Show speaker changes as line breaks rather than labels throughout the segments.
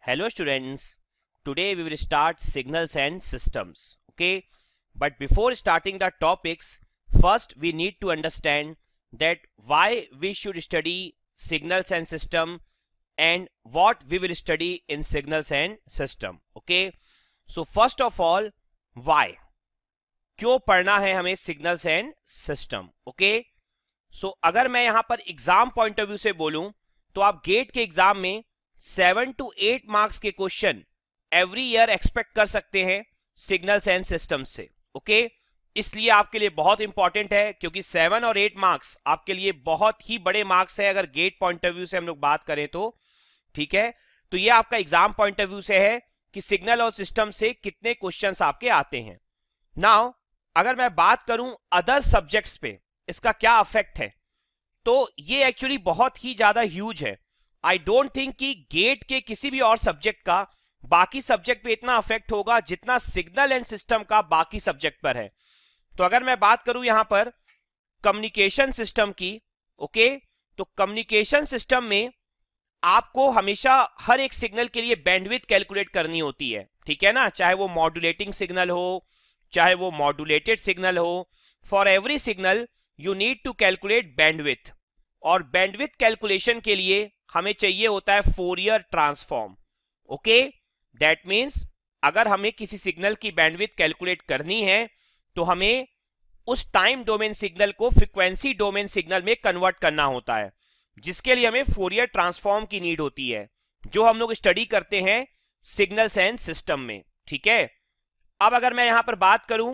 Hello students, today we will start signals and systems, okay? But before starting the topics, first we need to understand that why we should study signals and system and what we will study in signals and system, okay? So first of all, why? क्यों पढ़ना है हमें signals and system, okay? So अगर मैं यहां पर exam point of view से बोलूं तो आप गेट के एग्जाम में 7 to 8 मार्क्स के क्वेश्चन एवरी ईयर एक्सपेक्ट कर सकते हैं सिग्नल्स एंड सिस्टम्स से, ओके? इसलिए आपके लिए बहुत इंपॉर्टेंट है क्योंकि 7 और 8 मार्क्स आपके लिए बहुत ही बड़े मार्क्स है अगर गेट पॉइंट ऑफ व्यू से हम लोग बात करें तो, ठीक है? तो ये आपका एग्जाम पॉइंट ऑफ व्यू से है कि सिग्नल और सिस्टम से कितने क्वेश्चंस आपके आते हैं। नाउ अगर मैं बात करूं अदर सब्जेक्ट्स पे इसका क्या अफेक्ट है, तो ये एक्चुअली बहुत ही ज्यादा ह्यूज है। आई डोंट थिंक कि गेट के किसी भी और सब्जेक्ट का बाकी सब्जेक्ट पे इतना अफेक्ट होगा जितना सिग्नल एंड सिस्टम का बाकी सब्जेक्ट पर है। तो अगर मैं बात करूं यहां पर कम्युनिकेशन सिस्टम की, ओके, तो कम्युनिकेशन सिस्टम में आपको हमेशा हर एक सिग्नल के लिए बैंडविड्थ कैलकुलेट करनी होती है, ठीक है ना? चाहे वो मॉड्यूलेटिंग सिग्नल हो, चाहे वो मॉड्यूलेटेड सिग्नल हो, for every signal you need to calculate bandwidth. और बैंडविड्थ कैलकुलेशन के लिए हमें चाहिए होता है Fourier transform, okay? That means अगर हमें किसी सिग्नल की बैंडविड्थ कैलकुलेट करनी है तो हमें उस टाइम डोमेन सिग्नल को फ्रीक्वेंसी डोमेन सिग्नल में कन्वर्ट करना होता है, जिसके लिए हमें फोरियर ट्रांसफॉर्म की नीड होती है, जो हम लोग स्टडी करते हैं सिग्नल्स एंड सिस्टम में, ठीक है? अब अगर मैं यहां पर बात करूं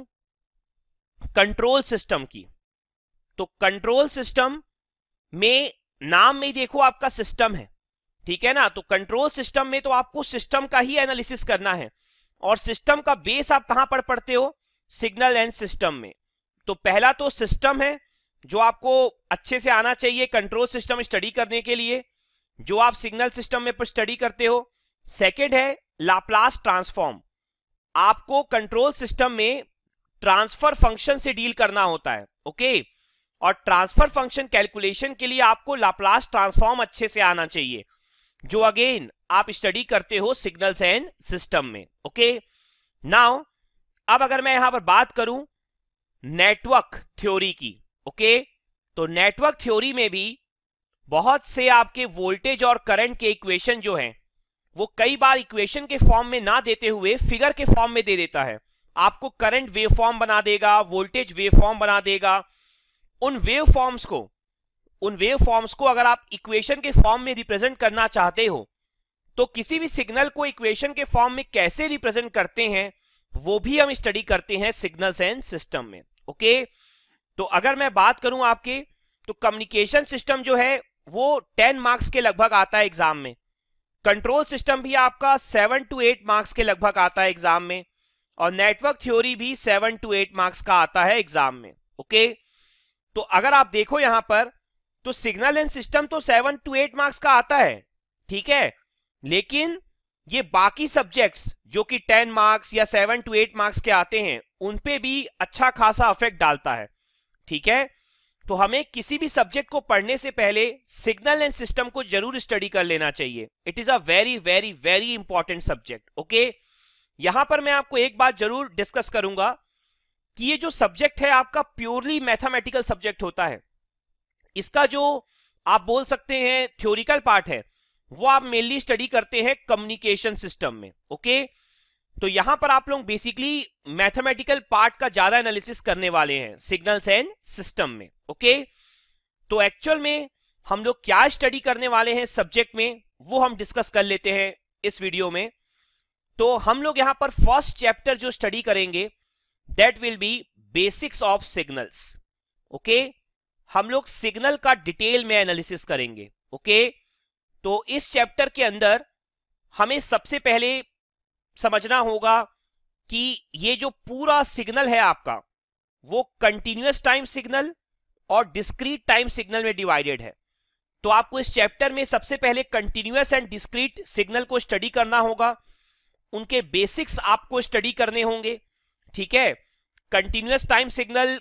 कंट्रोल सिस्टम की, तो कंट्रोल सिस्टम में नाम में देखो आपका सिस्टम है, ठीक है ना? तो कंट्रोल सिस्टम में तो आपको सिस्टम का ही एनालिसिस करना है और सिस्टम का बेस आप कहां पर पढ़ते हो? सिग्नल एंड सिस्टम में। तो पहला तो सिस्टम है जो आपको अच्छे से आना चाहिए कंट्रोल सिस्टम स्टडी करने के लिए, जो आप सिग्नल सिस्टम में स्टडी करते हो। सेकेंड है लाप्लास ट्रांसफॉर्म। आपको कंट्रोल सिस्टम में ट्रांसफर फंक्शन से डील करना होता है, ओके? और ट्रांसफर फंक्शन कैलकुलेशन के लिए आपको लाप्लास ट्रांसफॉर्म अच्छे से आना चाहिए, जो अगेन आप स्टडी करते हो सिग्नल्स एंड सिस्टम में, ओके? नाउ अब अगर मैं यहां पर बात करूं नेटवर्क थ्योरी की, ओके, तो नेटवर्क थ्योरी में भी बहुत से आपके वोल्टेज और करंट के इक्वेशन जो हैं वो कई बार इक्वेशन के फॉर्म में ना देते हुए फिगर के फॉर्म में दे देता है। आपको करंट वेव फॉर्म बना देगा, वोल्टेज वेव फॉर्म बना देगा। उन वेव फॉर्म्स को अगर आप इक्वेशन के फॉर्म में रिप्रेजेंट करना चाहते हो तो किसी भी सिग्नल को इक्वेशन के फॉर्म में कैसे रिप्रेजेंट करते हैं वो भी हम स्टडी करते हैं सिग्नल्स एंड सिस्टम में, ओके? तो अगर मैं बात करूं आपके, तो कम्युनिकेशन सिस्टम जो है वो 10 मार्क्स के लगभग आता है एग्जाम में। कंट्रोल सिस्टम भी आपका 7 to 8 मार्क्स के लगभग आता है एग्जाम में, और नेटवर्क थ्योरी भी 7 to 8 मार्क्स का आता है एग्जाम में, ओके? तो अगर आप देखो यहां पर तो सिग्नल एंड सिस्टम तो 7 to 8 मार्क्स का आता है, ठीक है? लेकिन ये बाकी सब्जेक्ट्स जो कि 10 मार्क्स या 7 to 8 मार्क्स के आते हैं उन पे भी अच्छा खासा अफेक्ट डालता है, ठीक है? तो हमें किसी भी सब्जेक्ट को पढ़ने से पहले सिग्नल एंड सिस्टम को जरूर स्टडी कर लेना चाहिए। It is a very very very important subject, okay? यहां पर मैं आपको एक बात जरूर डिस्कस करूंगा कि ये जो सब्जेक्ट है आपका प्योरली मैथमेटिकल सब्जेक्ट होता है। इसका जो आप बोल सकते हैं थ्योरिकल पार्ट है वो आप मेनली स्टडी करते हैं कम्युनिकेशन सिस्टम में, ओके? तो यहां पर आप लोग बेसिकली मैथमेटिकल पार्ट का ज्यादा एनालिसिस करने वाले हैं सिग्नल्स एंड सिस्टम में, ओके? तो एक्चुअल में हम लोग क्या स्टडी करने वाले हैं सब्जेक्ट में वो हम डिस्कस कर लेते हैं इस वीडियो में। तो हम लोग यहां पर फर्स्ट चैप्टर जो स्टडी करेंगे that will be basics of signals, okay? हम लोग सिग्नल का डिटेल में एनालिसिस करेंगे, ओके? तो इस चैप्टर के अंदर हमें सबसे पहले समझना होगा कि ये जो पूरा सिग्नल है आपका वो कंटीन्यूअस टाइम सिग्नल और डिस्क्रीट टाइम सिग्नल में डिवाइडेड है। तो आपको इस चैप्टर में सबसे पहले कंटीन्यूअस एंड डिस्क्रीट सिग्नल को स्टडी करना होगा, उनके बेसिक्स आपको स्टडी करने होंगे, ठीक है? कंटीन्यूअस टाइम सिग्नल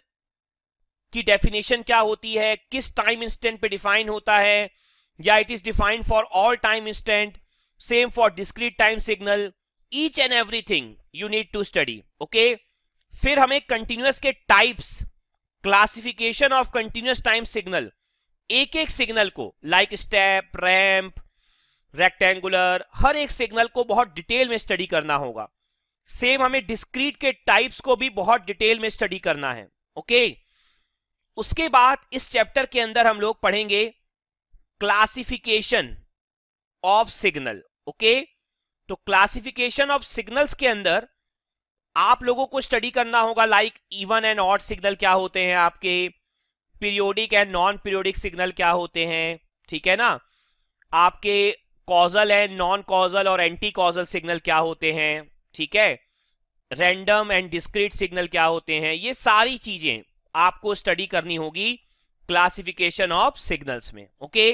की डेफिनेशन क्या होती है, किस टाइम इंस्टेंट पे डिफाइन होता है, या it is defined for all time instant, same for discrete time signal, each and everything you need to study, okay. फिर हमें कंटिन्यूअस के types, classification of continuous time signal, एक एक सिग्नल को लाइक स्टेप, रैंप, रेक्टेंगुलर, हर एक signal को बहुत डिटेल में स्टडी करना होगा। सेम हमें डिस्क्रीट के टाइप्स को भी बहुत डिटेल में स्टडी करना है, ओके। उसके बाद इस चैप्टर के अंदर हम लोग पढ़ेंगे क्लासिफिकेशन ऑफ सिग्नल, ओके। तो क्लासिफिकेशन ऑफ सिग्नल्स के अंदर आप लोगों को स्टडी करना होगा like even and odd signal क्या होते हैं आपके, periodic and non periodic signal क्या होते हैं, ठीक है ना, आपके कॉजल एंड नॉन कॉजल और एंटी कॉजल सिग्नल क्या होते हैं, ठीक है, रैंडम एंड डिस्क्रीट सिग्नल क्या होते हैं, ये सारी चीजें आपको स्टडी करनी होगी क्लासिफिकेशन ऑफ सिग्नल्स में, ओके।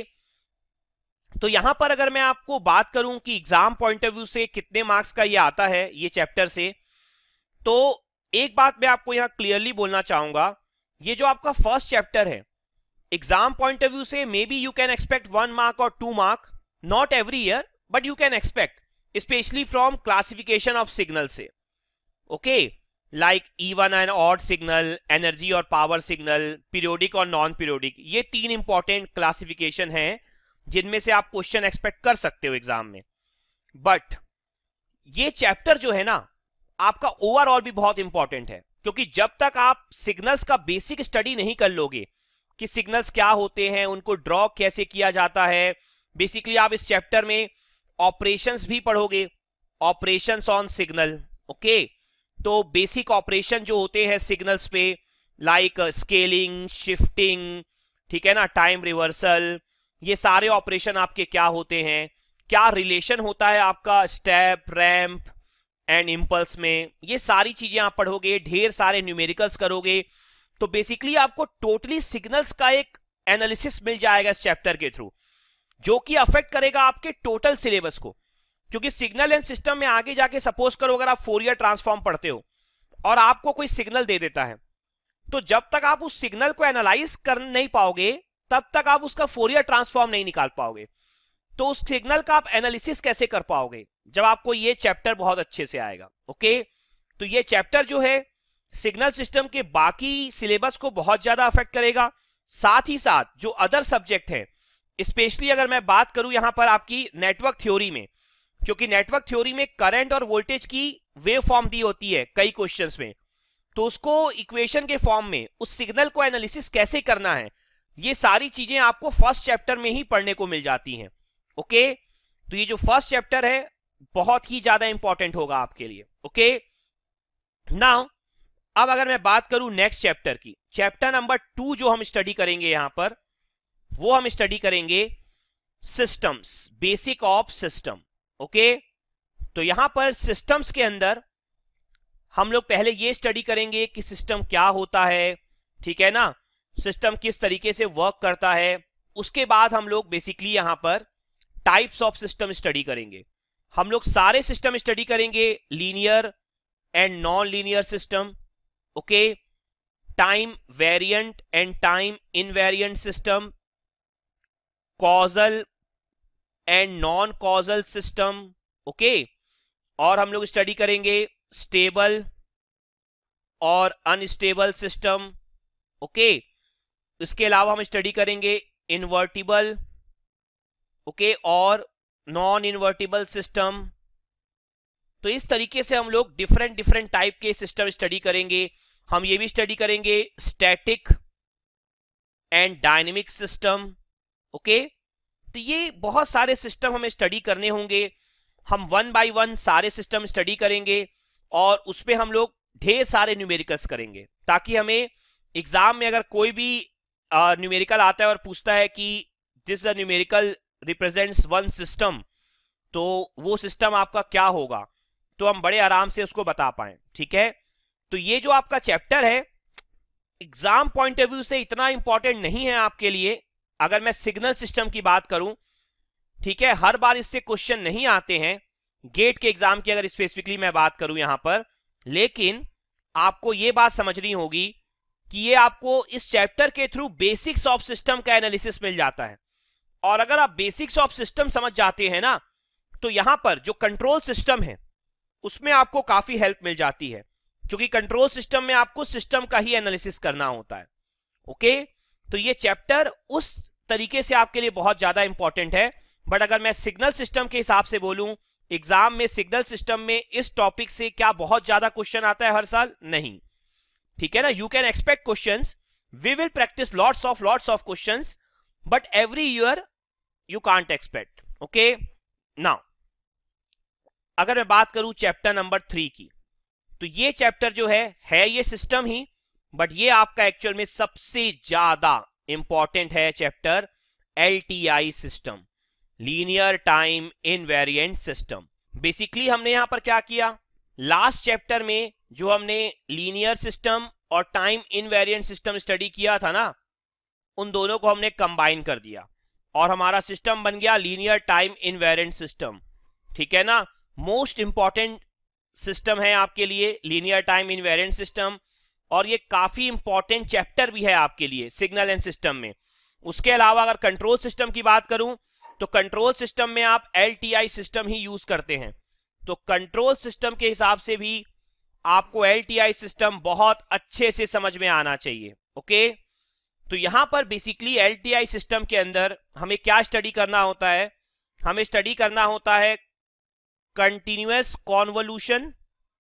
तो यहां पर अगर मैं आपको बात करूं कि एग्जाम पॉइंट ऑफ व्यू से कितने मार्क्स का ये आता है ये चैप्टर से, तो एक बात मैं आपको यहां क्लियरली बोलना चाहूंगा, ये जो आपका फर्स्ट चैप्टर है एग्जाम पॉइंट ऑफ व्यू से maybe you can expect 1 mark और 2 mark, not every year but you can expect, specially from classification of signal से, okay, like even and odd signal, energy और power signal, periodic और non periodic, ये 3 important classification हैं जिनमें से आप question expect कर सकते हो एग्जाम में। बट ये चैप्टर जो है ना आपका ओवरऑल भी बहुत इंपॉर्टेंट है, क्योंकि जब तक आप सिग्नल्स का बेसिक स्टडी नहीं कर लोगे कि सिग्नल्स क्या होते हैं, उनको ड्रॉ कैसे किया जाता है, बेसिकली आप इस चैप्टर में ऑपरेशंस भी पढ़ोगे, ऑपरेशंस ऑन सिग्नल, ओके। तो बेसिक ऑपरेशन जो होते हैं सिग्नल्स पे लाइक स्केलिंग, शिफ्टिंग, ठीक है ना, टाइम रिवर्सल, ये सारे ऑपरेशन आपके क्या होते हैं, क्या रिलेशन होता है आपका स्टेप, रैंप एंड इंपल्स में, ये सारी चीजें आप पढ़ोगे, ढेर सारे न्यूमेरिकल्स करोगे, तो बेसिकली आपको टोटली सिग्नल्स का एक एनालिसिस मिल जाएगा इस चैप्टर के थ्रू, जो कि अफेक्ट करेगा आपके टोटल सिलेबस को। क्योंकि सिग्नल एंड सिस्टम में आगे जाके सपोज करो अगर आप फोरियर ट्रांसफॉर्म पढ़ते हो और आपको कोई सिग्नल दे देता है, तो जब तक आप उस सिग्नल को एनालाइज कर नहीं पाओगे तब तक आप उसका फोरियर ट्रांसफॉर्म नहीं निकाल पाओगे। तो उस सिग्नल का आप एनालिसिस कैसे कर पाओगे जब आपको ये चैप्टर बहुत अच्छे से आएगा, ओके। तो ये चैप्टर जो है सिग्नल सिस्टम के बाकी सिलेबस को बहुत ज्यादा अफेक्ट करेगा, साथ ही साथ जो अदर सब्जेक्ट है, स्पेशली अगर मैं बात करूं यहां पर आपकी नेटवर्क थ्योरी में, क्योंकि नेटवर्क थ्योरी में करंट और वोल्टेज की वेव फॉर्म दी होती है कई क्वेश्चंस में, तो उसको इक्वेशन के फॉर्म में उस सिग्नल को एनालिसिस कैसे करना है, ये सारी चीजें आपको फर्स्ट चैप्टर में ही पढ़ने को मिल जाती हैं, ओके। तो ये जो फर्स्ट चैप्टर है बहुत ही ज्यादा इंपॉर्टेंट होगा आपके लिए, ओके। नाउ अब अगर मैं बात करूं नेक्स्ट चैप्टर की, चैप्टर नंबर 2 जो हम स्टडी करेंगे यहां पर, वो हम स्टडी करेंगे systems, basic of system, okay. तो यहां पर सिस्टम्स के अंदर हम लोग पहले ये स्टडी करेंगे कि सिस्टम क्या होता है, ठीक है ना, सिस्टम किस तरीके से वर्क करता है। उसके बाद हम लोग बेसिकली यहां पर टाइप्स ऑफ सिस्टम स्टडी करेंगे। हम लोग सारे सिस्टम स्टडी करेंगे, linear and non linear system, okay, time variant and time invariant system, causal and non causal system, okay. और हम लोग स्टडी करेंगे स्टेबल और अनस्टेबल सिस्टम, ओके। इसके अलावा हम स्टडी करेंगे इन्वर्टिबल, ओके, और नॉन इन्वर्टिबल सिस्टम। तो इस तरीके से हम लोग डिफरेंट टाइप के सिस्टम स्टडी करेंगे। हम ये भी स्टडी करेंगे static and dynamic system, okay. तो ये बहुत सारे सिस्टम हमें स्टडी करने होंगे, हम 1 बाय 1 सारे सिस्टम स्टडी करेंगे और उस पे हम लोग ढेर सारे न्यूमेरिकल्स करेंगे, ताकि हमें एग्जाम में अगर कोई भी न्यूमेरिकल आता है और पूछता है कि this the numerical represents one system, तो वो सिस्टम आपका क्या होगा, तो हम बड़े आराम से उसको बता पाए, ठीक है। तो ये जो आपका चैप्टर है एग्जाम पॉइंट ऑफ व्यू से इतना इंपॉर्टेंट नहीं है आपके लिए। अगर मैं सिग्नल सिस्टम की बात करूं, ठीक है, हर बार इससे क्वेश्चन नहीं आते हैं गेट के एग्जाम की, अगर स्पेसिफिकली मैं बात करूं यहां पर, लेकिन आपको यह बात समझनी होगी कि ये आपको इस चैप्टर के थ्रू बेसिक्स ऑफ सिस्टम का एनालिसिस मिल जाता है। और अगर आप बेसिक्स ऑफ सिस्टम समझ जाते हैं ना, तो यहां पर जो कंट्रोल सिस्टम है उसमें आपको काफी हेल्प मिल जाती है, क्योंकि कंट्रोल सिस्टम में आपको सिस्टम का ही एनालिसिस करना होता है। ओके, तो ये चैप्टर उस तरीके से आपके लिए बहुत ज्यादा इंपॉर्टेंट है। बट अगर मैं सिग्नल सिस्टम के हिसाब से बोलूं, एग्जाम में सिग्नल सिस्टम में इस टॉपिक से क्या बहुत ज्यादा क्वेश्चन आता है हर साल? नहीं, ठीक है ना। You can expect questions, we will practice lots of questions, but every year you can't expect. Okay, now अगर मैं बात करूं चैप्टर नंबर 3 की, तो ये चैप्टर जो है ये सिस्टम ही, बट ये आपका एक्चुअल में सबसे ज्यादा इंपॉर्टेंट है chapter LTI system, linear time invariant system. Basically हमने यहां पर क्या किया, लास्ट चैप्टर में जो हमने लीनियर सिस्टम और टाइम इनवेरिएंट सिस्टम स्टडी किया था ना, उन दोनों को हमने कंबाइन कर दिया और हमारा सिस्टम बन गया लीनियर टाइम इनवेरिएंट सिस्टम, ठीक है ना। मोस्ट इंपॉर्टेंट सिस्टम है आपके लिए लीनियर टाइम इनवेरिएंट सिस्टम, और ये काफी इंपॉर्टेंट चैप्टर भी है आपके लिए सिग्नल एंड सिस्टम में। उसके अलावा अगर कंट्रोल सिस्टम की बात करूं, तो कंट्रोल सिस्टम में आप LTI सिस्टम ही यूज करते हैं, तो कंट्रोल सिस्टम के हिसाब से भी आपको LTI सिस्टम बहुत अच्छे से समझ में आना चाहिए। ओके, तो यहां पर बेसिकली LTI सिस्टम के अंदर हमें क्या स्टडी करना होता है, हमें स्टडी करना होता है continuous convolution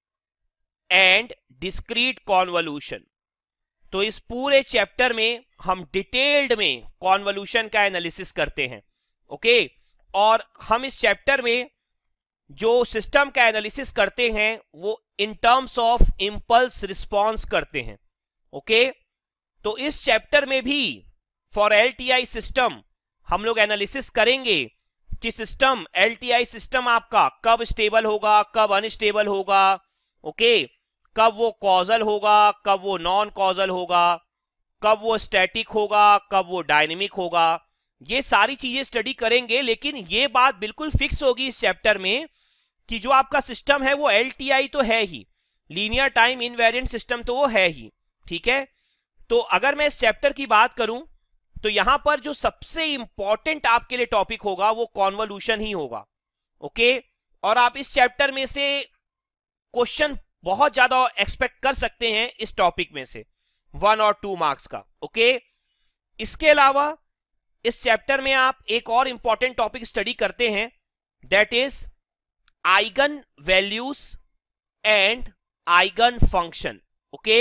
and discrete convolution. तो इस पूरे चैप्टर में हम डिटेल्ड में कॉन्वोल्यूशन का एनालिसिस करते हैं। ओके, और हम इस चैप्टर में जो सिस्टम का एनालिसिस करते हैं वो in terms of impulse response करते हैं। ओके, तो इस चैप्टर में भी फॉर LTI सिस्टम हम लोग एनालिसिस करेंगे कि सिस्टम LTI सिस्टम आपका कब स्टेबल होगा, कब अनस्टेबल होगा। ओके, कब वो कॉजल होगा, कब वो नॉन कॉजल होगा, कब वो स्टैटिक होगा, कब वो डायनेमिक होगा, ये सारी चीजें स्टडी करेंगे। लेकिन ये बात बिल्कुल फिक्स होगी इस चैप्टर में कि जो आपका सिस्टम है वो LTI तो है ही, लीनियर टाइम इनवेरिएंट सिस्टम तो वो है ही, ठीक है। तो अगर मैं इस चैप्टर की बात करूं, तो यहां पर जो सबसे इंपॉर्टेंट आपके लिए टॉपिक होगा वो कॉन्वोल्यूशन ही होगा। ओके, और आप इस चैप्टर में से क्वेश्चन बहुत ज्यादा एक्सपेक्ट कर सकते हैं इस टॉपिक में से 1 और 2 मार्क्स का। ओके, इसके अलावा इस चैप्टर में आप एक और इंपॉर्टेंट टॉपिक स्टडी करते हैं, that is eigen values and eigen function. Okay,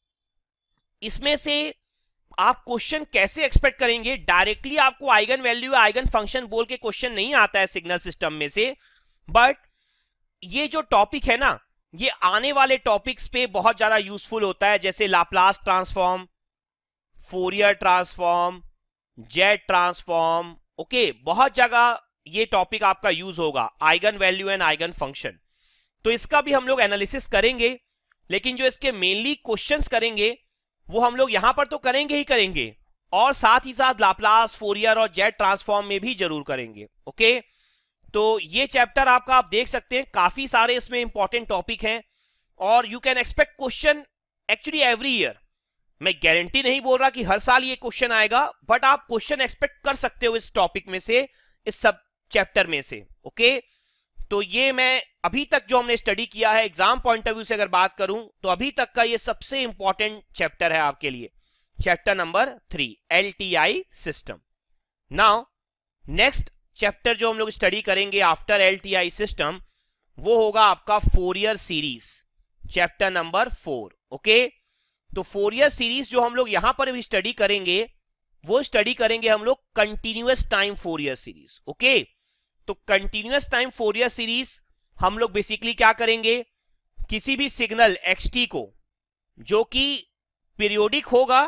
इसमें से आप क्वेश्चन कैसे एक्सपेक्ट करेंगे, डायरेक्टली आपको आइगन वैल्यू आइगन फंक्शन बोल के क्वेश्चन नहीं आता है सिग्नल सिस्टम में से, बट ये जो टॉपिक है ना, ये आने वाले टॉपिक्स पे बहुत ज्यादा यूजफुल होता है, जैसे Laplace transform, Fourier transform, Z transform. Okay, बहुत जगह ये टॉपिक आपका यूज होगा, eigen value and eigen function. तो इसका भी हम लोग एनालिसिस करेंगे, लेकिन जो इसके मेनली क्वेश्चंस करेंगे वो हम लोग यहां पर तो करेंगे ही करेंगे, और साथ ही साथ लाप्लास, फोरियर और जेड ट्रांसफॉर्म में भी जरूर करेंगे। ओके, तो ये चैप्टर आपका आप देख सकते हैं काफी सारे इसमें इंपॉर्टेंट टॉपिक हैं, और you can expect question actually every year. मैं गारंटी नहीं बोल रहा कि हर साल ये क्वेश्चन आएगा, बट आप क्वेश्चन एक्सपेक्ट कर सकते हो इस टॉपिक में से, इस सब चैप्टर में से। ओके, तो ये मैं अभी तक जो हमने स्टडी किया है एग्जाम पॉइंट ऑफ व्यू से अगर बात करूं, तो अभी तक का ये सबसे इंपॉर्टेंट चैप्टर है आपके लिए, chapter number 3 LTI system. Now next chapter जो हम लोग स्टडी करेंगे आफ्टर LTI सिस्टम, वो होगा आपका Fourier series, chapter number 4। Okay, तो फोरियर सीरीज जो हम लोग यहां पर भी स्टडी करेंगे, वो स्टडी करेंगे हम लोग continuous time Fourier series. Okay, तो कंटिन्यूअस टाइम फोरियर सीरीज हम लोग बेसिकली क्या करेंगे, किसी भी सिग्नल xt को जो कि पीरियोडिक होगा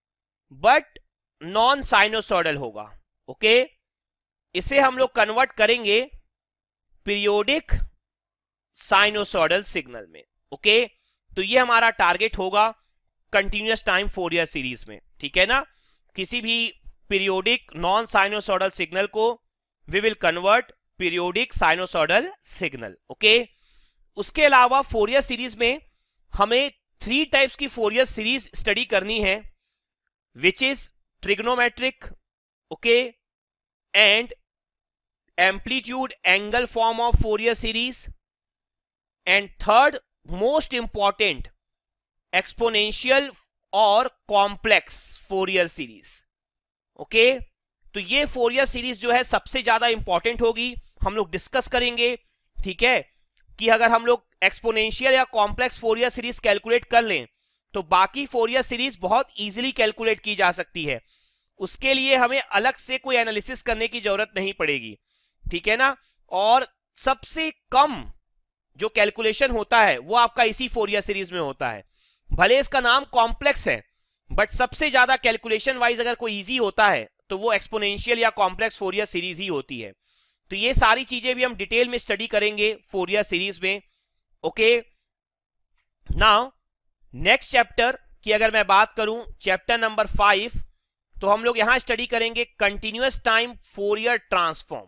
बट नॉन साइनोसॉइडल होगा, ओके, इसे हम लोग कन्वर्ट करेंगे पीरियोडिक साइनोसॉइडल सिग्नल में। ओके, तो ये हमारा टारगेट होगा कंटिन्यूअस टाइम फोरियर सीरीज में, ठीक है ना। किसी भी पीरियोडिक नॉन साइनोसॉइडल सिग्नल को we will convert periodic sinusoidal signal. Okay, उसके अलावा फोरियर सीरीज में हमें 3 टाइप्स की फोरियर सीरीज स्टडी करनी है, which is trigonometric, okay, and amplitude angle form of Fourier series, and third most important exponential और complex Fourier series. Okay, तो ये फोरियर सीरीज जो है सबसे ज्यादा इंपॉर्टेंट होगी, हम लोग डिस्कस करेंगे। ठीक है, कि अगर हम लोग एक्सपोनेंशियल या कॉम्प्लेक्स फोरियर सीरीज कैलकुलेट कर लें तो बाकी फोरियर सीरीज बहुत इजीली कैलकुलेट की जा सकती है, उसके लिए हमें अलग से कोई एनालिसिस करने की जरूरत नहीं पड़ेगी। ठीक है ना, और सबसे कम जो कैलकुलेशन होता है वो आपका इसी फोरियर सीरीज में होता है। भले इसका नाम कॉम्प्लेक्स है, बट सबसे ज्यादा कैलकुलेशन वाइज अगर कोई इजी होता है तो वो एक्सपोनेंशियल या कॉम्प्लेक्स फोरियर सीरीज ही होती है। तो ये सारी चीजें भी हम डिटेल में स्टडी करेंगे फोरियर सीरीज में। ओके, नाउ नेक्स्ट चैप्टर की अगर मैं बात करूं, चैप्टर नंबर 5, तो हम लोग यहां स्टडी करेंगे continuous time Fourier transform.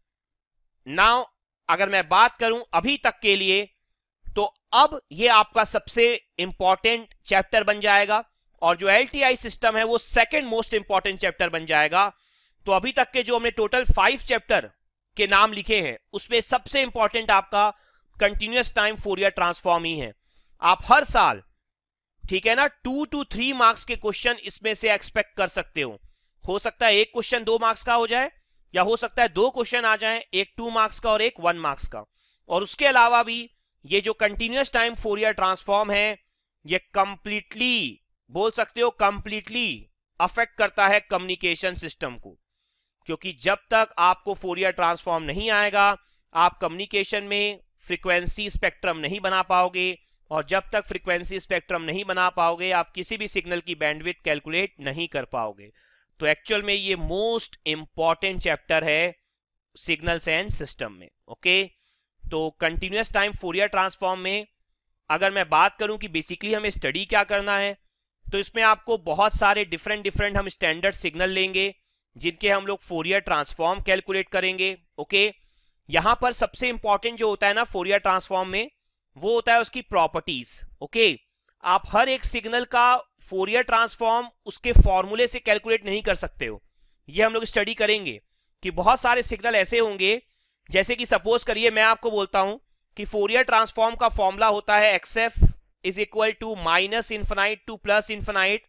Now अगर मैं बात करूं अभी तक के लिए, तो अब ये आपका सबसे इंपॉर्टेंट चैप्टर बन जाएगा, और जो एलटीआई सिस्टम है वो सेकंड मोस्ट इंपॉर्टेंट चैप्टर बन जाएगा। तो अभी तक के जो हमने टोटल 5 चैप्टर के नाम लिखे हैं उसमें सबसे इंपॉर्टेंट आपका कंटिन्यूअस टाइम फोरियर ट्रांसफॉर्म ही है। आप हर साल, ठीक है ना, 2 to 3 मार्क्स के क्वेश्चन इसमें से एक्सपेक्ट कर सकते हो सकता है एक क्वेश्चन 2 मार्क्स का हो जाए, या हो सकता है 2 क्वेश्चन आ जाएं, एक 2 मार्क्स का और एक 1 मार्क्स का। और उसके अलावा भी ये जो कंटिन्यूअस टाइम फोरियर ट्रांसफॉर्म है ये कंप्लीटली, बोल सकते हो कंप्लीटली अफेक्ट करता है कम्युनिकेशन सिस्टम को, क्योंकि जब तक आपको फोरियर ट्रांसफॉर्म नहीं आएगा आप कम्युनिकेशन में फ्रीक्वेंसी स्पेक्ट्रम नहीं बना पाओगे, और जब तक फ्रीक्वेंसी स्पेक्ट्रम नहीं बना पाओगे आप किसी भी सिग्नल की बैंडविड्थ कैलकुलेट नहीं कर पाओगे। तो एक्चुअल में ये मोस्ट इंपॉर्टेंट चैप्टर है सिग्नल्स एंड सिस्टम में। ओके, तो कंटिन्यूअस टाइम फोरियर ट्रांसफॉर्म में अगर मैं बात करूं कि बेसिकली हमें स्टडी क्या करना है, तो इसमें आपको बहुत सारे डिफरेंट हम स्टैंडर्ड सिग्नल लेंगे जिनके हम लोग फोरियर ट्रांसफॉर्म कैलकुलेट करेंगे। ओके, यहां पर सबसे इंपॉर्टेंट जो होता है ना फोरियर ट्रांसफॉर्म में, वो होता है उसकी प्रॉपर्टीज। ओके, आप हर एक सिग्नल का फोरियर ट्रांसफॉर्म उसके फॉर्मूले से कैलकुलेट नहीं कर सकते हो, ये हम लोग स्टडी करेंगे कि बहुत सारे सिग्नल ऐसे होंगे, जैसे कि सपोज करिए मैं आपको बोलता हूं कि फोरियर ट्रांसफॉर्म का फॉर्मूला होता है xf is equal to minus infinite to plus infinite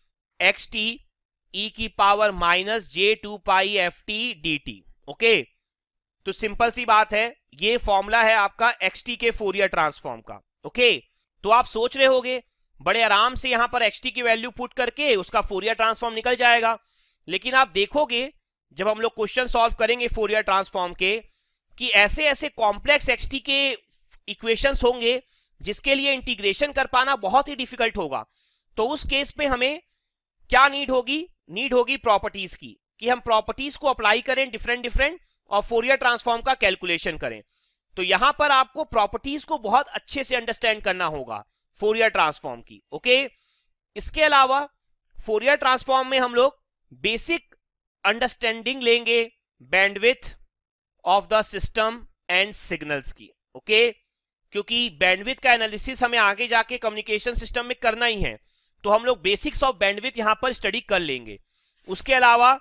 xt e की power minus j2 pi ft dt। Okay, तो सिंपल सी बात है, ये फॉर्मूला है आपका xt के फोरियर ट्रांसफॉर्म का। ओके, तो आप सोच रहे होगे बड़े आराम से यहां पर xt की वैल्यू पुट करके उसका फोरियर ट्रांसफॉर्म निकल जाएगा, लेकिन आप देखोगे जब हम लोग क्वेश्चन सॉल्व करेंगे फोरियर ट्रांसफॉर्म के, कि ऐसे ऐसे कॉम्प्लेक्स xt के इक्वेशंस होंगे जिसके लिए इंटीग्रेशन कर पाना बहुत ही डिफिकल्ट होगा। तो उस केस में हमें क्या नीड होगी प्रॉपर्टीज की, कि हम प्रॉपर्टीज को अप्लाई करें डिफरेंट और फोरियर ट्रांसफॉर्म का कैलकुलेशन करें। तो यहां पर आपको प्रॉपर्टीज को बहुत अच्छे से अंडरस्टैंड करना होगा फोरियर ट्रांसफॉर्म की। ओके, इसके अलावा फोरियर ट्रांसफॉर्म में हम लोग बेसिक अंडरस्टैंडिंग लेंगे bandwidth of the system and signals की। ओके, क्योंकि बैंडविड्थ का एनालिसिस हमें आगे जाके कम्युनिकेशन सिस्टम में करना ही है, तो हम लोग बेसिक्स ऑफ बैंडविड्थ यहां पर स्टडी कर लेंगे। उसके अलावा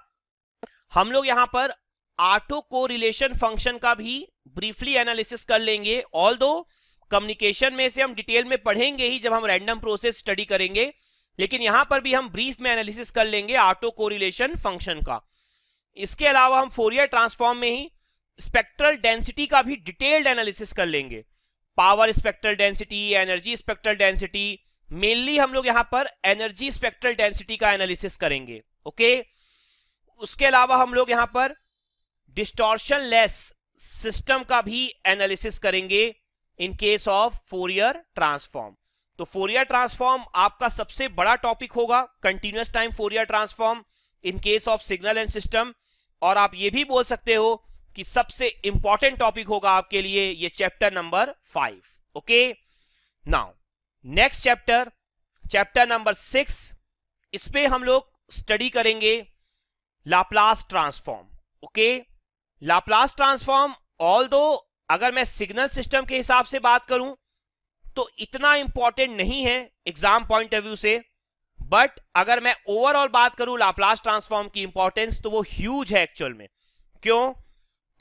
हम लोग यहां पर ऑटो कोरिलेशन फंक्शन का भी ब्रीफली एनालिसिस कर लेंगे, ऑल्दो कम्युनिकेशन में से हम डिटेल में पढ़ेंगे ही जब हम रैंडम प्रोसेस स्टडी करेंगे, लेकिन यहां पर भी हम ब्रीफ में एनालिसिस कर लेंगे ऑटो कोरिलेशन फंक्शन का। इसके अलावा हम फोरियर ट्रांसफॉर्म में ही स्पेक्ट्रल डेंसिटी का भी डिटेल्ड एनालिसिस कर लेंगे, power spectral density, energy spectral density, mainly हम लोग यहां पर एनर्जी स्पेक्ट्रल डेंसिटी का एनालिसिस करेंगे। ओके, उसके अलावा हम लोग यहां पर डिस्टॉर्शन लेस सिस्टम का भी एनालिसिस करेंगे in case of Fourier transform. तो फोरियर ट्रांसफॉर्म आपका सबसे बड़ा टॉपिक होगा, continuous time Fourier transform in case of signal and system, और आप ये भी बोल सकते हो कि सबसे इंपॉर्टेंट टॉपिक होगा आपके लिए ये chapter number 5। Okay, now next chapter number 6, इस पे हम लोग स्टडी करेंगे Laplace transform. Okay, Laplace transform although अगर मैं सिग्नल सिस्टम के हिसाब से बात करूं तो इतना इंपॉर्टेंट नहीं है एग्जाम पॉइंट ऑफ व्यू से, बट अगर मैं ओवरऑल बात करूं लाप्लास ट्रांसफॉर्म की इंपॉर्टेंस तो वो ह्यूज है एक्चुअल में। क्यों?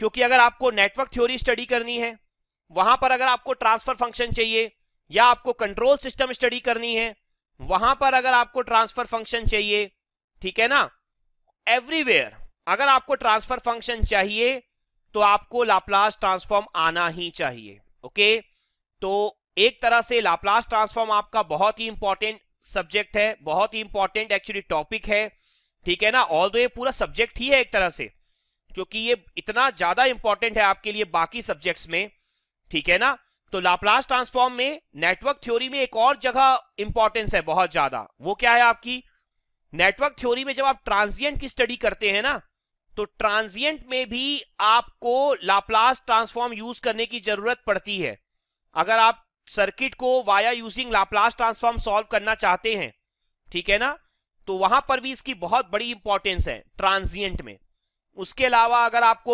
क्योंकि अगर आपको नेटवर्क थ्योरी स्टडी करनी है, वहां पर अगर आपको ट्रांसफर फंक्शन चाहिए, या आपको कंट्रोल सिस्टम स्टडी करनी है, वहां पर अगर आपको ट्रांसफर फंक्शन चाहिए, ठीक है ना, एवरीवेयर अगर आपको ट्रांसफर फंक्शन चाहिए तो आपको लाप्लास ट्रांसफॉर्म आना ही चाहिए। ओके, तो एक तरह से लाप्लास ट्रांसफॉर्म आपका बहुत ही इंपॉर्टेंट सब्जेक्ट है, बहुत ही इंपॉर्टेंट एक्चुअली टॉपिक है, ठीक है ना। ऑल्दो ये पूरा सब्जेक्ट ही है एक तरह से, क्योंकि ये इतना ज्यादा इंपॉर्टेंट है आपके लिए बाकी सब्जेक्ट्स में, ठीक है ना। तो लाप्लास ट्रांसफॉर्म में नेटवर्क थ्योरी में एक और जगह इंपॉर्टेंस है बहुत ज्यादा, वो क्या है आपकी, नेटवर्क थ्योरी में जब आप ट्रांजिएंट की स्टडी करते हैं ना, तो ट्रांजिएंट में भी आपको लाप्लास ट्रांसफॉर्म यूज करने की जरूरत पड़ती है। अगर आप सर्किट को via using Laplace transform solve करना चाहते हैं, ठीक है ना, तो वहां पर भी इसकी बहुत बड़ी इंपॉर्टेंस है ट्रांजिएंट में। उसके अलावा अगर आपको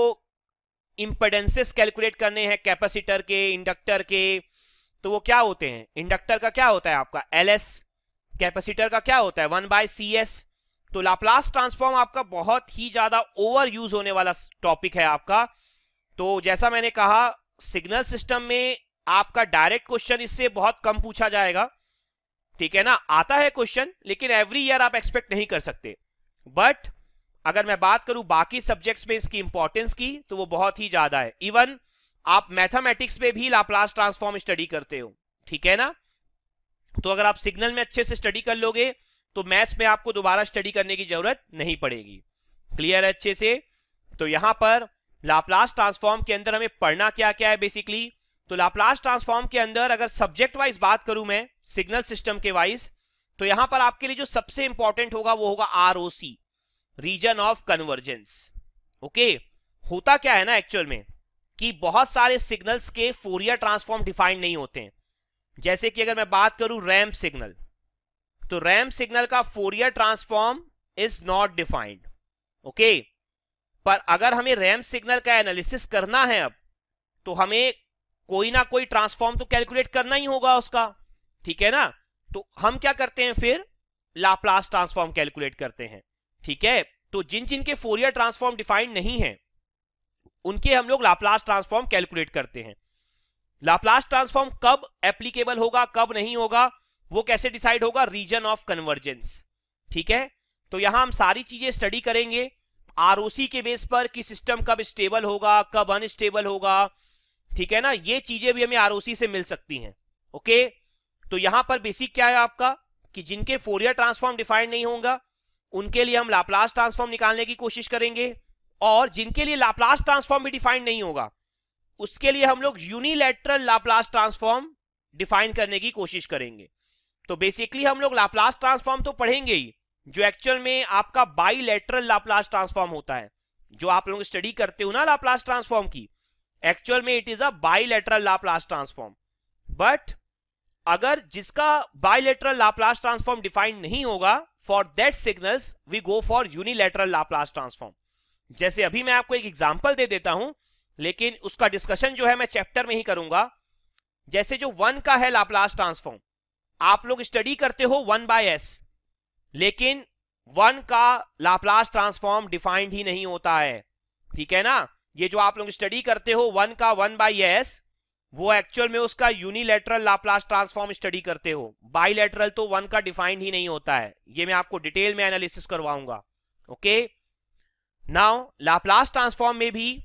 इंपेडेंसेस कैलकुलेट करने हैं कैपेसिटर के, इंडक्टर के, तो वो क्या होते हैं, इंडक्टर का क्या होता है आपका LS, कैपेसिटर का क्या होता है 1/CS। तो लाप्लास ट्रांसफॉर्म आपका बहुत ही ज्यादा ओवर यूज होने वाला टॉपिक है आपका। तो जैसा मैंने कहा, सिग्नल सिस्टम में आपका डायरेक्ट क्वेश्चन इससे बहुत कम पूछा जाएगा, ठीक है ना। आता है क्वेश्चन, लेकिन एवरी ईयर आप एक्सपेक्ट नहीं कर सकते। बट अगर मैं बात करूं बाकी सब्जेक्ट्स में इसकी इंपॉर्टेंस की, तो वो बहुत ही ज्यादा है। इवन आप मैथमेटिक्स में भी लाप्लास ट्रांसफॉर्म स्टडी करते हो, ठीक है ना। तो अगर आप सिग्नल में अच्छे से स्टडी कर लोगे तो मैथ्स में आपको दोबारा स्टडी करने की जरूरत नहीं पड़ेगी। क्लियर है अच्छे से। तो यहां पर लाप्लास ट्रांसफॉर्म के अंदर हमें पढ़ना क्या क्या है बेसिकली। तो लाप्लास ट्रांसफॉर्म के अंदर अगर सब्जेक्ट वाइज बात करूं मैं, सिग्नल सिस्टम के वाइज, तो यहां पर आपके लिए जो सबसे इंपॉर्टेंट होगा वो होगा ROC, region of convergence. Okay, होता क्या है ना एक्चुअल में, कि बहुत सारे सिग्नल्स के फोरियर ट्रांसफॉर्म डिफाइंड नहीं होते हैं। जैसे कि अगर मैं बात करूं रैंप सिग्नल, तो रैंप सिग्नल का Fourier transform is not defined. Okay, पर अगर हमें रैंप सिग्नल का एनालिसिस करना है अब, तो हमें कोई ना कोई ट्रांसफॉर्म तो कैलकुलेट करना ही होगा उसका, ठीक है ना। तो हम क्या करते हैं फिर, लाप्लास ट्रांसफॉर्म कैलकुलेट करते हैं, ठीक है। तो जिन जिन के फोरियर ट्रांसफॉर्म डिफाइंड नहीं है, उनके हम लोग लाप्लास ट्रांसफॉर्म कैलकुलेट करते हैं। लाप्लास ट्रांसफॉर्म कब एप्लीकेबल होगा, कब नहीं होगा, वो कैसे डिसाइड होगा, रीजन ऑफ कन्वर्जेंस, ठीक है। तो यहां हम सारी चीजें स्टडी करेंगे ROC के बेस पर, कि सिस्टम कब स्टेबल होगा, कब अनस्टेबल होगा, ठीक है ना। ये चीजें भी हमें ROC से मिल सकती हैं। ओके, तो यहां पर बेसिक क्या है आपका, कि जिनके फोरियर ट्रांसफॉर्म डिफाइंड नहीं होगा उनके लिए हम लाप्लास ट्रांसफॉर्म निकालने की कोशिश करेंगे, और जिनके लिए लाप्लास ट्रांसफॉर्म भी डिफाइंड नहीं होगा उसके लिए हम लोग यूनिलैटरल लाप्लास ट्रांसफॉर्म डिफाइन करने की कोशिश करेंगे। तो बेसिकली हम लोग लाप्लास ट्रांसफॉर्म तो पढ़ेंगे ही, जो एक्चुअल में आपका बाइलैटरल लाप्लास ट्रांसफॉर्म होता है, जो आप लोग स्टडी करते हो ना लाप्लास ट्रांसफॉर्म की, एक्चुअल में it is a bilateral Laplace transform. But अगर जिसका बाइलैटरल लाप्लास ट्रांसफॉर्म डिफाइंड नहीं होगा, for that signals we go for unilateral Laplace transform. जैसे अभी मैं आपको एक एग्जांपल दे देता हूं, लेकिन उसका डिस्कशन जो है मैं चैप्टर में ही करूंगा। जैसे जो 1 का है लाप्लास ट्रांसफॉर्म, आप लोग स्टडी करते हो 1/s, लेकिन 1 का लाप्लास ट्रांसफॉर्म डिफाइंड ही नहीं होता है, ठीक है ना। ये जो आप लोग स्टडी करते हो 1 का 1/s, वो एक्चुअल में उसका यूनिलैटरल लाप्लास ट्रांसफॉर्म स्टडी करते हो, बाइलैटरल तो 1 का डिफाइंड ही नहीं होता है। ये मैं आपको डिटेल में एनालिसिस करवाऊंगा। ओके, नाउ लाप्लास ट्रांसफॉर्म में भी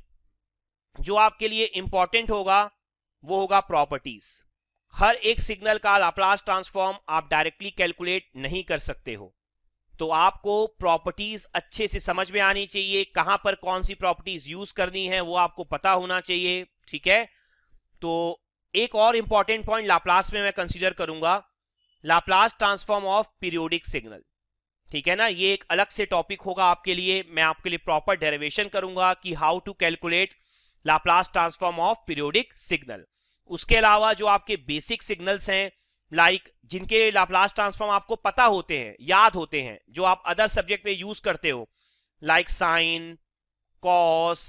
जो आपके लिए इंपॉर्टेंट होगा वो होगा प्रॉपर्टीज। हर एक सिग्नल का लाप्लास ट्रांसफॉर्म आप डायरेक्टली कैलकुलेट नहीं कर सकते हो, तो आपको प्रॉपर्टीज अच्छे से समझ में आनी चाहिए, कहां पर कौन सी प्रॉपर्टीज यूज करनी है वो आपको पता होना चाहिए, ठीक है। तो एक और इंपॉर्टेंट पॉइंट लाप्लास में मैं कंसीडर करूंगा, Laplace transform of periodic signal, ठीक है ना। ये एक अलग से टॉपिक होगा आपके लिए, मैं आपके लिए प्रॉपर डेरिवेशन करूंगा कि how to calculate Laplace transform of periodic signal. उसके अलावा जो आपके बेसिक सिग्नल्स हैं, लाइक जिनके लाप्लास ट्रांसफॉर्म आपको पता होते हैं, याद होते हैं, जो आप अदर सब्जेक्ट में यूज करते हो, like sign, cos,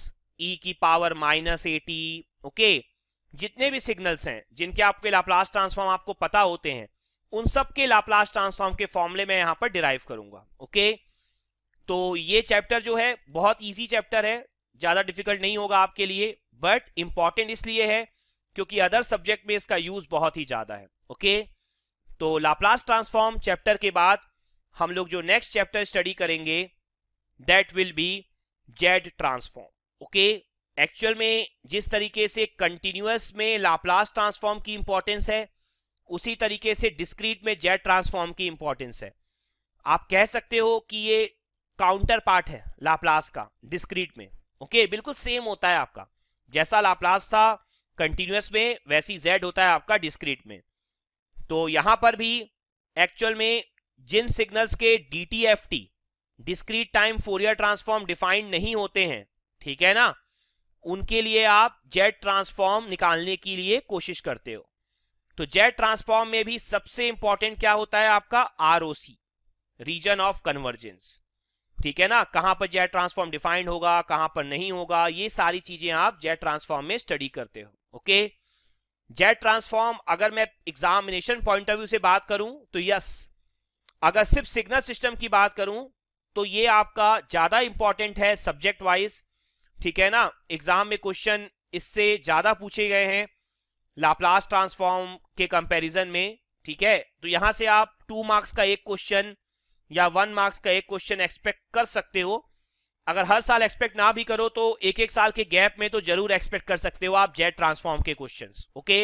e⁻⁻80। Okay, जितने भी सिग्नल्स हैं जिनके आपके लाप्लास ट्रांसफॉर्म आपको पता होते हैं, उन सब के लाप्लास ट्रांसफॉर्म के फॉर्मूले में यहां पर डिराइव करूंगा। ओके, तो ये चैप्टर जो है बहुत इजी चैप्टर है, ज्यादा डिफिकल्ट नहीं होगा आपके लिए, बट इंपॉर्टेंट इसलिए है क्योंकि अदर सब्जेक्ट में इसका यूज बहुत ही ज्यादा है। ओके, तो लाप्लास ट्रांसफॉर्म चैप्टर के बाद हम लोग जो नेक्स्ट चैप्टर स्टडी करेंगे that will be Z transform. Okay, actual में जिस तरीके से कंटिन्यूअस में लाप्लास ट्रांसफॉर्म की इंपॉर्टेंस है, उसी तरीके से डिस्क्रीट में जेड ट्रांसफॉर्म की इंपॉर्टेंस है। आप कह सकते हो कि ये काउंटर पार्ट है लाप्लास का डिस्क्रीट में। ओके, बिल्कुल सेम होता है आपका, जैसा लाप्लास था कंटिन्यूअस में वैसी जेड होता है आपका डिस्क्रीट में। तो यहां पर भी एक्चुअल में जिन सिग्नल्स के DTFT discrete time Fourier transform defined नहीं होते हैं, ठीक है ना, उनके लिए आप जेड ट्रांसफॉर्म निकालने के लिए कोशिश करते हो। तो जेड ट्रांसफॉर्म में भी सबसे इंपॉर्टेंट क्या होता है आपका आरओसी, रीजन ऑफ कन्वर्जेंस, ठीक है ना, कहां पर जेड ट्रांसफॉर्म डिफाइंड होगा कहां पर नहीं होगा, ये सारी चीजें आप जेड ट्रांसफॉर्म में स्टडी करते हो। ओके, जेड ट्रांसफॉर्म अगर मैं एग्जामिनेशन पॉइंट ऑफ व्यू से बात करूं तो यस, अगर सिर्फ सिग्नल सिस्टम की बात करूं तो ये आपका ज्यादा इंपॉर्टेंट है सब्जेक्ट वाइज, ठीक है ना। एग्जाम में क्वेश्चन इससे ज्यादा पूछे गए हैं लाप्लास ट्रांसफॉर्म के कंपैरिजन में, ठीक है। तो यहां से आप 2 मार्क्स का एक क्वेश्चन या 1 मार्क्स का एक क्वेश्चन एक्सपेक्ट कर सकते हो। अगर हर साल एक्सपेक्ट ना भी करो तो एक एक साल के गैप में तो जरूर एक्सपेक्ट कर सकते हो आप जेड ट्रांसफॉर्म के क्वेश्चंस। ओके,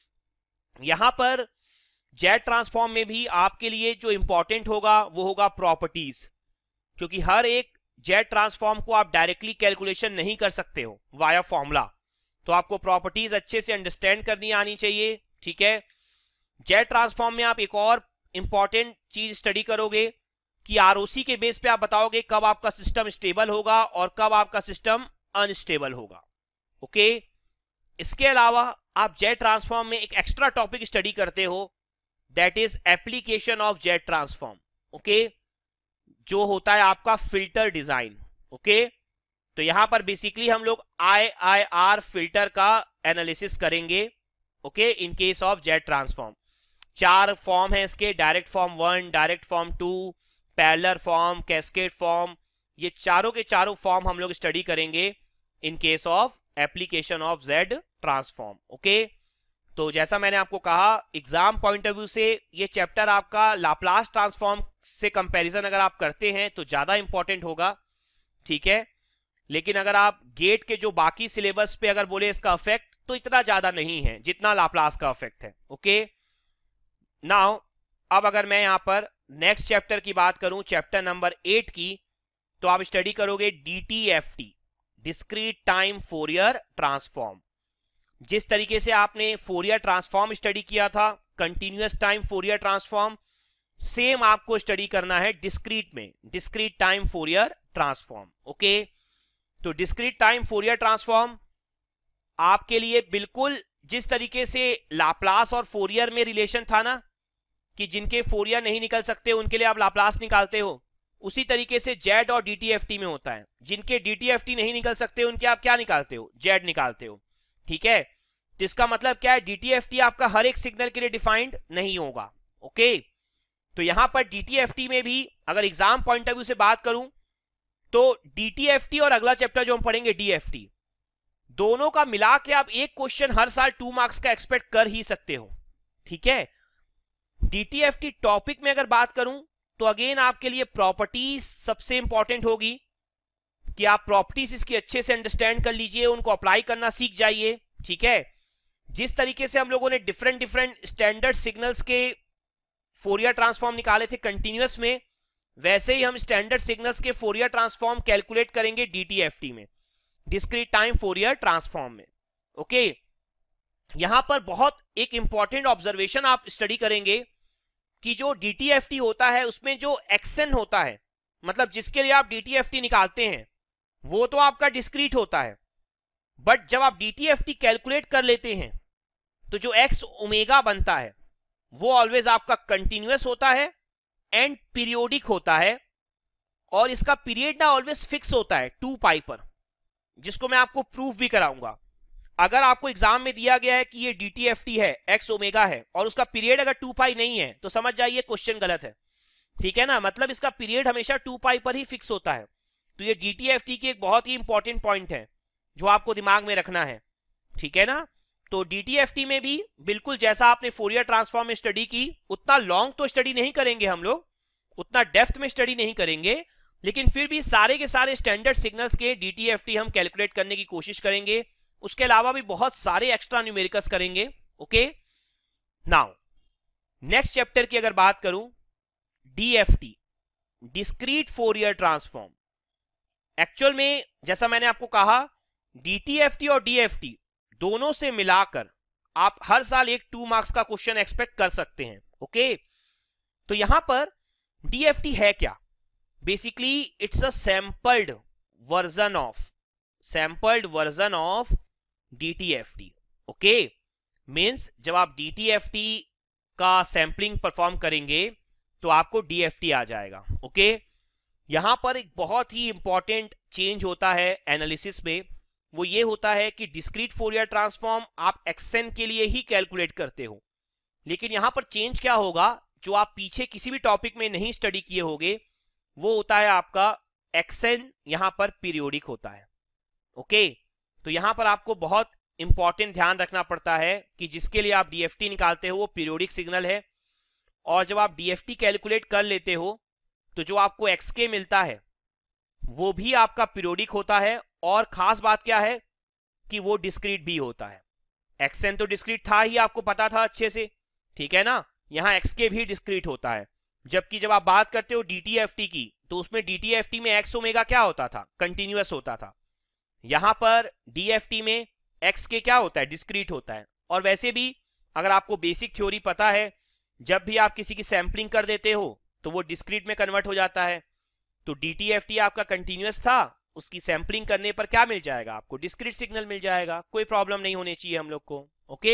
यहां पर जेड ट्रांसफॉर्म में भी आपके लिए जो इंपॉर्टेंट होगा वो होगा प्रॉपर्टीज, क्योंकि हर एक जेड ट्रांसफॉर्म को आप डायरेक्टली कैलकुलेशन नहीं कर सकते हो वाया फॉर्मूला, तो आपको प्रॉपर्टीज अच्छे से अंडरस्टैंड करनी आनी चाहिए, ठीक है। जेड ट्रांसफॉर्म में आप एक और इंपॉर्टेंट चीज स्टडी करोगे कि आरओसी के बेस पे आप बताओगे कब आपका सिस्टम स्टेबल होगा और कब आपका सिस्टम अनस्टेबल होगा। ओके, इसके अलावा आप जेड ट्रांसफॉर्म में एक एक्स्ट्रा टॉपिक स्टडी करते हो that is application of Z transform. Okay, जो होता है आपका फिल्टर डिजाइन। ओके, तो यहां पर बेसिकली हम लोग IIR फिल्टर का एनालिसिस करेंगे। Okay, in case of Z transform 4 form है इसके, direct form 1, direct form 2, parallel form, cascade form, ये चारों के चारों फॉर्म हम लोग स्टडी करेंगे in case of application of Z transform. Okay, तो जैसा मैंने आपको कहा एग्जाम पॉइंट ऑफ व्यू से ये चैप्टर आपका लाप्लास ट्रांसफॉर्म से कंपैरिजन अगर आप करते हैं तो ज्यादा इंपॉर्टेंट होगा, ठीक है। लेकिन अगर आप गेट के जो बाकी सिलेबस पे अगर बोले इसका इफेक्ट तो इतना ज्यादा नहीं है जितना लाप्लास का इफेक्ट है। ओके, नाउ अब अगर मैं यहां पर नेक्स्ट चैप्टर की बात करूं, चैप्टर नंबर 8 की, तो आप स्टडी करोगे DTFT, discrete time Fourier transform. जिस तरीके से आपने फोरियर ट्रांसफॉर्म स्टडी किया था, continuous time Fourier transform, same आपको स्टडी करना है डिस्क्रीट में, discrete time Fourier transform. Okay, तो डिस्क्रीट टाइम फोरियर ट्रांसफॉर्म आपके लिए बिल्कुल जिस तरीके से लाप्लास और फोरियर में रिलेशन था ना कि जिनके फोरियर नहीं निकल सकते उनके लिए आप लाप्लास निकालते हो, उसी तरीके से जेड और डीटीएफटी में होता है, जिनके डीटीएफटी नहीं निकल सकते उनके आप क्या निकालते हो, जेड निकालते हो, ठीक है। तो इसका मतलब क्या है, डीटीएफटी आपका हर एक सिग्नल के लिए डिफाइंड नहीं होगा। ओके, तो यहां पर डीटीएफटी में भी अगर एग्जाम पॉइंट ऑफ व्यू से बात करूं तो डीटीएफटी और अगला चैप्टर जो हम पढ़ेंगे डीएफटी, दोनों का मिला के आप एक क्वेश्चन हर साल 2 मार्क्स का एक्सपेक्ट कर ही सकते हो, ठीक है। डीटीएफटी टॉपिक में अगर बात करूं तो अगेन आपके लिए प्रॉपर्टीज सबसे इंपॉर्टेंट होगी कि आप प्रॉपर्टीज इसकी अच्छे से अंडरस्टैंड कर लीजिए, उनको अप्लाई करना सीख जाइए, ठीक है। जिस तरीके से हम लोगों ने डिफरेंट स्टैंडर्ड सिग्नल्स के फोरियर ट्रांसफॉर्म निकाले थे कंटिन्यूअस में, वैसे ही हम स्टैंडर्ड सिग्नल्स के फोरियर ट्रांसफॉर्म कैलकुलेट करेंगे डीटीएफटी में, डिस्क्रीट टाइम फोरियर ट्रांसफॉर्म में। ओके, यहां पर बहुत एक इंपॉर्टेंट ऑब्जर्वेशन आप स्टडी करेंगे कि जो डीटीएफटी होता है उसमें जो एक्शन होता है, मतलब जिसके लिए आप डीटीएफटी निकालते हैं वो तो आपका डिस्क्रीट होता है, बट जब आप डीटीएफटी कैलकुलेट कर लेते हैं तो जो एक्स ओमेगा बनता है वो ऑलवेज आपका कंटिन्यूअस होता है एंड पीरियोडिक होता है, और इसका पीरियड ना ऑलवेज फिक्स होता है 2 पाई पर, जिसको मैं आपको प्रूफ भी कराऊंगा। अगर आपको एग्जाम में दिया गया है कि ये डीटीएफटी है, एक्स ओमेगा है, और उसका पीरियड अगर 2 पाई नहीं है तो समझ जाइए क्वेश्चन गलत है, ठीक है ना। मतलब इसका पीरियड हमेशा 2 पाई पर ही फिक्स होता है। तो ये DTFT की एक बहुत ही इंपॉर्टेंट पॉइंट है जो आपको दिमाग में रखना है, ठीक है ना। तो DTFT में भी बिल्कुल जैसा आपने फोरियर ट्रांसफॉर्म में स्टडी की, उतना लॉन्ग तो स्टडी नहीं करेंगे हम लोग, उतना डेप्थ में स्टडी नहीं करेंगे, लेकिन फिर भी सारे के सारे स्टैंडर्ड सिग्नल्स के DTFT हम कैलकुलेट करने की कोशिश करेंगे। उसके अलावा भी बहुत सारे एक्स्ट्रा न्यूमेरिकल्स करेंगे। ओके, नाउ नेक्स्ट चैप्टर की अगर बात करूं, DFT, discrete Fourier transform. Actual में जैसा मैंने आपको कहा, DTFT और DFT दोनों से मिलाकर आप हर साल एक 2 मार्क्स का क्वेश्चन एक्सपेक्ट कर सकते हैं। ओके, तो यहां पर DFT है क्या? Basically it's a sampled version of DTFT। Okay, means जब आप DTFT का सैंपलिंग परफॉर्म करेंगे तो आपको DFT आ जाएगा। ओके, यहां पर एक बहुत ही इंपॉर्टेंट चेंज होता है एनालिसिस में, वो ये होता है कि डिस्क्रीट फोरियर ट्रांसफॉर्म आप एक्सएन के लिए ही कैलकुलेट करते हो, लेकिन यहां पर चेंज क्या होगा, जो आप पीछे किसी भी टॉपिक में नहीं स्टडी किए होगे, वो होता है आपका एक्सएन यहां पर पीरियोडिक होता है। ओके, तो यहां पर आपको बहुत इंपॉर्टेंट ध्यान रखना पड़ता है कि जिसके लिए आप DFT निकालते हो वो पीरियोडिक सिग्नल है, और जब आप DFT कैलकुलेट कर लेते हो तो जो आपको XK मिलता है वो भी आपका पीरियोडिक होता है, और खास बात क्या है कि वो डिस्क्रीट भी होता है। XN तो डिस्क्रीट था ही, आपको पता था अच्छे से, ठीक है ना। यहां XK भी डिस्क्रीट होता है, जबकि जब आप बात करते हो DTFT की, तो उसमें DTFT में X ओमेगा क्या होता था, कंटिन्यूअस होता था। यहां पर DFT में XK क्या होता है, डिस्क्रीट होता है। और वैसे भी अगर आपको बेसिक थ्योरी पता है, जब भी आप किसी की सैंपलिंग कर देते हो तो वो डिस्क्रीट में कन्वर्ट हो जाता है। तो DTFT आपका कंटिन्यूअस था, उसकी सैंपलिंग करने पर क्या मिल जाएगा, आपको डिस्क्रीट सिग्नल मिल जाएगा, कोई प्रॉब्लम नहीं होनी चाहिए हम लोग को। ओके,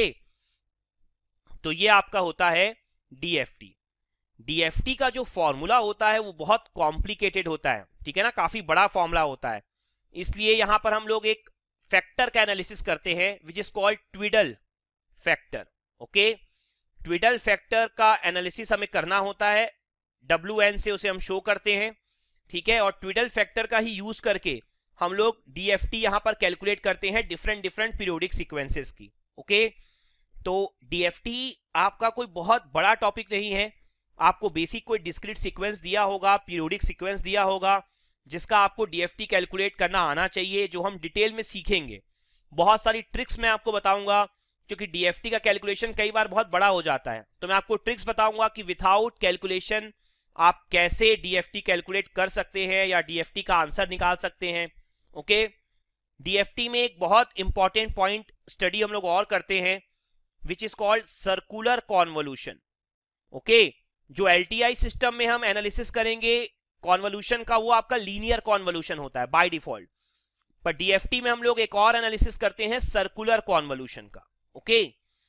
तो ये आपका होता है DFT। DFT का जो फॉर्मूला होता है वो बहुत कॉम्प्लिकेटेड होता है, ठीक है ना, काफी बड़ा फॉर्मूला होता है। इसलिए यहां पर हम लोग एक फैक्टर का एनालिसिस करते हैं which is called twiddle factor. Okay, twiddle factor का एनालिसिस हमें करना होता है, WN से उसे हम शो करते हैं, ठीक है। और ट्विडल फैक्टर का ही यूज करके हम लोग DFT यहां पर कैलकुलेट करते हैं डिफरेंट पीरियोडिक सीक्वेंसेस की। ओके, तो DFT आपका कोई बहुत बड़ा टॉपिक नहीं है, आपको बेसिक कोई डिस्क्रीट सीक्वेंस दिया होगा, पीरियोडिक सीक्वेंस दिया होगा, जिसका आपको DFT कैलकुलेट करना आना चाहिए, जो हम डिटेल में सीखेंगे। बहुत सारी ट्रिक्स मैं आपको बताऊंगा, क्योंकि DFT का कैलकुलेशन कई बार बहुत बड़ा हो जाता है, तो मैं आपको ट्रिक्स बताऊंगा कि विथआउट कैलकुलेशन आप कैसे DFT कैलकुलेट कर सकते हैं या DFT का आंसर निकाल सकते हैं। ओके, DFT में एक बहुत इंपॉर्टेंट पॉइंट स्टडी हम लोग और करते हैं which is called circular convolution. Okay, जो LTI सिस्टम में हम एनालिसिस करेंगे कॉन्वोल्यूशन का, वो आपका लीनियर कॉन्वोल्यूशन होता है बाय डिफॉल्ट, पर DFT में हम लोग एक और एनालिसिस करते हैं सर्कुलर कॉन्वोल्यूशन का। ओके,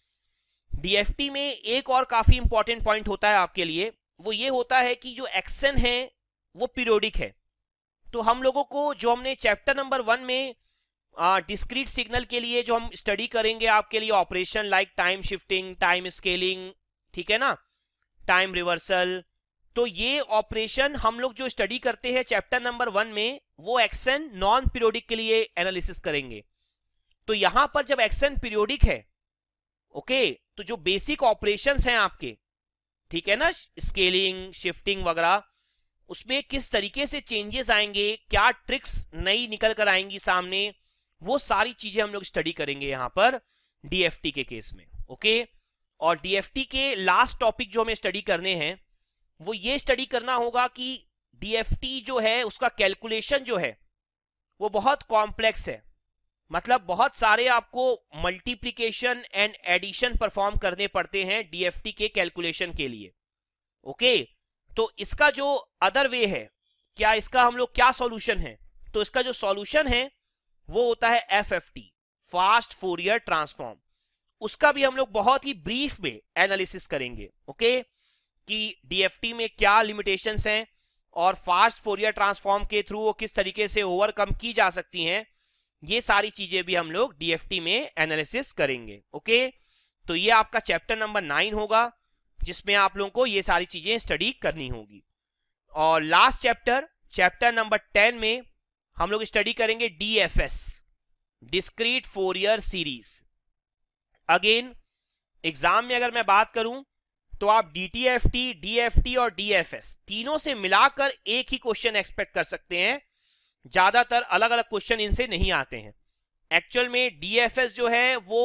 DFT में एक और काफी इंपॉर्टेंट पॉइंट होता है आपके लिए, वो ये होता है कि जो एक्शन है वो पीरियोडिक है। तो हम लोगों को जो हमने चैप्टर नंबर 1 में डिस्क्रीट सिग्नल के लिए जो हम स्टडी करेंगे आपके लिए operation like time shifting, time scaling, ठीक है ना, टाइम रिवर्सल, तो ये ऑपरेशन हम लोग जो स्टडी करते हैं चैप्टर नंबर 1 में, वो एक्शन नॉन पीरियोडिक के लिए एनालिसिस करेंगे। तो यहां पर जब एक्शन पीरियोडिक है, ओके, तो जो बेसिक ऑपरेशंस हैं आपके, ठीक है ना, स्केलिंग, शिफ्टिंग वगैरह, उसमें किस तरीके से चेंजेस आएंगे, क्या ट्रिक्स नई निकल कर आएंगी सामने, वो सारी चीजें हम लोग स्टडी करेंगे यहां पर DFT के केस में। ओके, और DFT के लास्ट टॉपिक जो हमें स्टडी करने हैं वो ये स्टडी करना होगा कि DFT जो है उसका कैलकुलेशन जो है वो बहुत कॉम्प्लेक्स है, मतलब बहुत सारे आपको मल्टीप्लिकेशन एंड एडिशन परफॉर्म करने पड़ते हैं DFT के कैलकुलेशन के लिए। ओके, तो इसका जो अदर वे है, क्या इसका हम लोग क्या सॉल्यूशन है, तो इसका जो सॉल्यूशन है वो होता है FFT, फास्ट फोरियर ट्रांसफॉर्म। उसका भी हम लोग बहुत ही ब्रीफ में एनालिसिस करेंगे। ओके, कि DFT में क्या लिमिटेशंस हैं और फास्ट फोरियर ट्रांसफॉर्म के थ्रू वो किस तरीके से ओवरकम की जा सकती हैं, ये सारी चीजें भी हम लोग DFT में एनालिसिस करेंगे। ओके, तो ये आपका चैप्टर नंबर 9 होगा, जिसमें आप लोगों को ये सारी चीजें स्टडी करनी होगी। और लास्ट चैप्टर नंबर 10 में हम लोग स्टडी करेंगे DFS, discrete Fourier series. Again exam में अगर मैं बात करूं तो आप DTFT, DFT और DFS तीनों से मिलाकर एक ही क्वेश्चन एक्सपेक्ट कर सकते हैं। ज्यादातर अलग अलग क्वेश्चन इनसे नहीं आते हैं। एक्चुअल में DFS जो है वो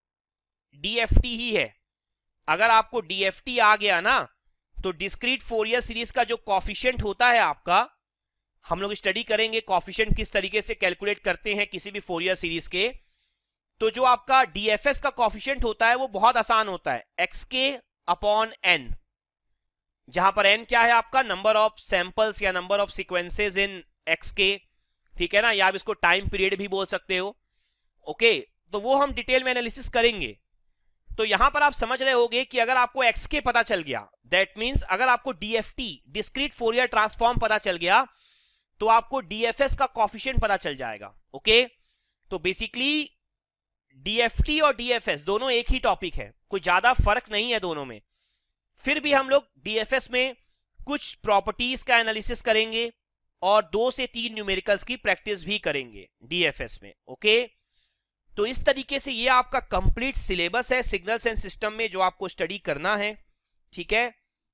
DFT ही है। अगर आपको DFT आ गया ना तो डिस्क्रीट फोरियर सीरीज का जो कॉफिशिएंट होता है आपका, हम लोग स्टडी करेंगे कॉफिशिएंट किस तरीके से कैलकुलेट करते हैं किसी भी फोरियर सीरीज के। तो जो आपका DFS का कॉफिशिएंट होता है वो बहुत आसान होता है, xk अपॉन n, जहां पर n क्या है आपका नंबर ऑफ सैंपल्स या number of sequences in xk, ठीक है ना, या आप इसको टाइम पीरियड भी बोल सकते हो। ओके, तो वो हम डिटेल में एनालिसिस करेंगे। तो यहां पर आप समझ रहे होंगे कि अगर आपको xk पता चल गया, दैट मींस अगर आपको DFT, डिस्क्रीट फोरियर ट्रांसफॉर्म पता चल गया, तो आपको DFS का कॉफिशिएंट पता चल जाएगा। ओके, तो बेसिकली DFT और DFS दोनों एक ही टॉपिक है, कोई ज्यादा फर्क नहीं है दोनों में। फिर भी हम लोग DFS में कुछ प्रॉपर्टीज का एनालिसिस करेंगे और 2 से 3 न्यूमेरिकल्स की प्रैक्टिस भी करेंगे DFS में। ओके, तो इस तरीके से ये आपका कंप्लीट सिलेबस है सिग्नल्स एंड सिस्टम में जो आपको स्टडी करना है। ठीक है,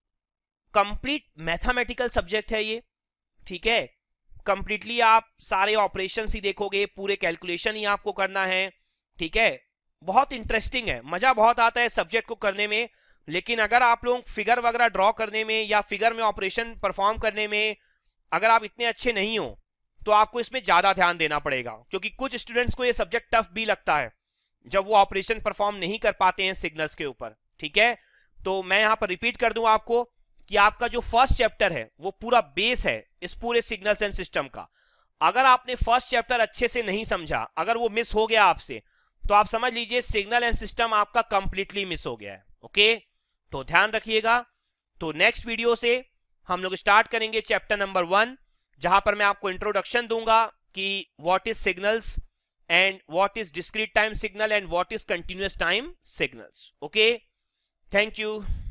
कंप्लीट मैथमेटिकल सब्जेक्ट है ये। ठीक है, कंप्लीटली आप सारे ऑपरेशंस ही देखोगे, पूरे कैलकुलेशन ही आपको करना है। ठीक है, बहुत इंटरेस्टिंग है, मजा बहुत आता है सब्जेक्ट को करने में। लेकिन अगर आप लोग फिगर वगैरह ड्रॉ करने में या फिगर में ऑपरेशन परफॉर्म करने में अगर आप इतने अच्छे नहीं हो तो आपको इसमें ज्यादा ध्यान देना पड़ेगा, क्योंकि कुछ स्टूडेंट्स को ये सब्जेक्ट टफ भी लगता है जब वो ऑपरेशन परफॉर्म नहीं कर पाते हैं सिग्नल्स के ऊपर। ठीक है, तो मैं यहां पर रिपीट कर दूं आपको कि आपका जो फर्स्ट चैप्टर है वो पूरा बेस है इस पूरे सिग्नल्स एंड सिस्टम का। अगर आपने फर्स्ट चैप्टर अच्छे से नहीं समझा, अगर वो मिस हो गया आपसे, तो आप समझ लीजिए सिग्नल एंड सिस्टम आपका कंप्लीटली मिस हो गया है। ओके, तो ध्यान रखिएगा। तो नेक्स्ट वीडियो से हम लोग स्टार्ट करेंगे चैप्टर नंबर 1, जहां पर मैं आपको इंट्रोडक्शन दूंगा कि what is signals and what is discrete time signal and what is continuous time signals. Okay, thank you.